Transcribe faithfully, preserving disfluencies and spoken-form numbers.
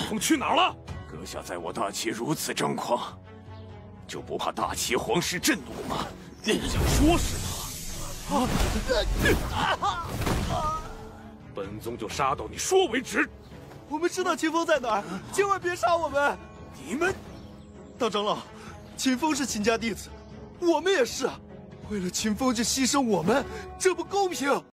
风去哪儿了？ 阁下在我大齐如此张狂，就不怕大齐皇室震怒吗？ 你想说是他？啊！本宗就杀到你说为止。 我们知道秦风在哪儿，千万别杀我们！ 你们， 大长老，秦风是秦家弟子，我们也是，为了秦风就牺牲我们，这不公平。